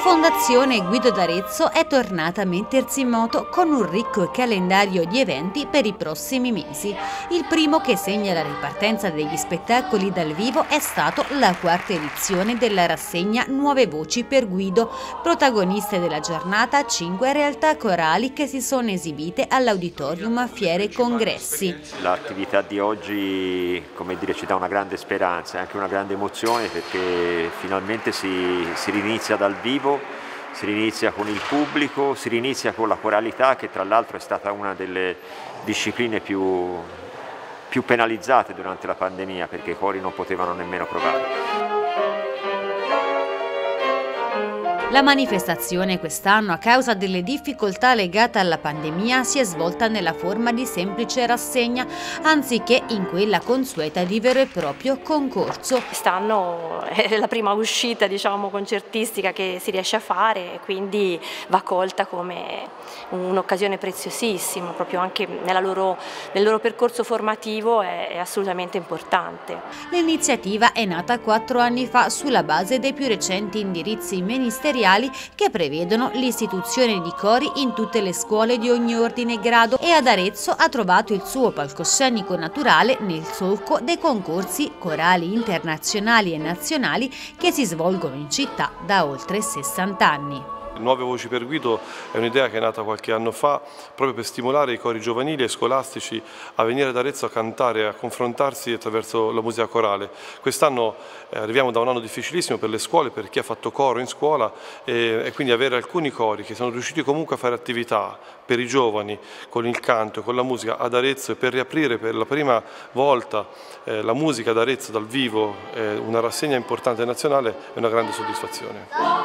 Fondazione Guido d'Arezzo è tornata a mettersi in moto con un ricco calendario di eventi per i prossimi mesi. Il primo, che segna la ripartenza degli spettacoli dal vivo, è stato la quarta edizione della rassegna Nuove Voci per Guido. Protagoniste della giornata 5 realtà corali che si sono esibite all'Auditorium Fiere Congressi. L'attività di oggi, come dire, ci dà una grande speranza e anche una grande emozione, perché finalmente si rinizia dal vivo. Si rinizia con il pubblico, si rinizia con la coralità, che tra l'altro è stata una delle discipline più penalizzate durante la pandemia, perché i cori non potevano nemmeno provare. La manifestazione quest'anno, a causa delle difficoltà legate alla pandemia, si è svolta nella forma di semplice rassegna, anziché in quella consueta di vero e proprio concorso. Quest'anno è la prima uscita, diciamo, concertistica che si riesce a fare, e quindi va colta come un'occasione preziosissima, proprio anche nel loro percorso formativo è assolutamente importante. L'iniziativa è nata 4 anni fa sulla base dei più recenti indirizzi ministeriali che prevedono l'istituzione di cori in tutte le scuole di ogni ordine e grado, e ad Arezzo ha trovato il suo palcoscenico naturale nel solco dei concorsi corali internazionali e nazionali che si svolgono in città da oltre 60 anni. Nuove Voci per Guido è un'idea che è nata qualche anno fa proprio per stimolare i cori giovanili e scolastici a venire ad Arezzo a cantare, a confrontarsi attraverso la musica corale. Quest'anno arriviamo da un anno difficilissimo per le scuole, per chi ha fatto coro in scuola, e quindi avere alcuni cori che sono riusciti comunque a fare attività per i giovani con il canto e con la musica ad Arezzo, e per riaprire per la prima volta la musica ad Arezzo dal vivo, una rassegna importante nazionale, è una grande soddisfazione.